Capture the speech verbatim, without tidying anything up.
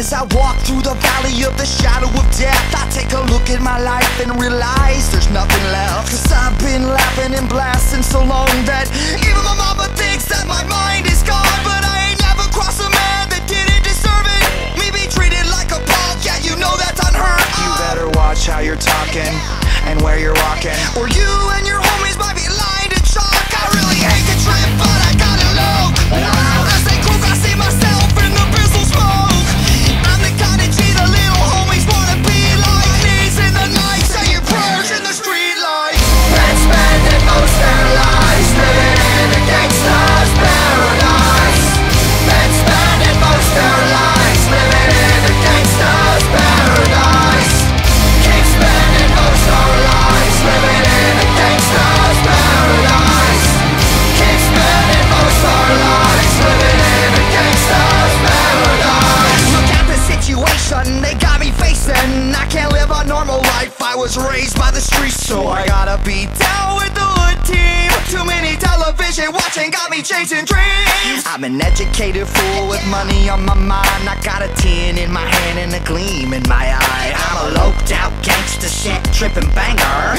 As I walk through the valley of the shadow of death, I take a look at my life and realize there's nothing left. Cause I've been laughing and blasting so long that even my mama thinks that my mind is gone. But I ain't never crossed a man that didn't deserve it. Me be treated like a punk, yeah, you know that's unheard of. You better watch how you're talking and where you're walking, or you and your homies might be lying to chalk. I really hate the trip, but I gotta look. As they cook, I see myself in the pistol smoke. I'm the kind of G the little homies wanna be like. Knees in the night, saying prayers in the street lights. Men spending most their lives living in a gangster's paradise. Men spending most their lives living in a gangster's paradise. Keep spending most our lives living in a gangster's paradise. Keep spending most our lives living in a gangster's paradise. Look at the situation they got me facing. I can't live a normal life, I was raised by the streets, so I gotta be down with the hood team. Too many television watching got me chasing dreams. I'm an educated fool with money on my mind. I got a tin in my hand and a gleam in my eye. I'm a loped out gangster shit tripping banger.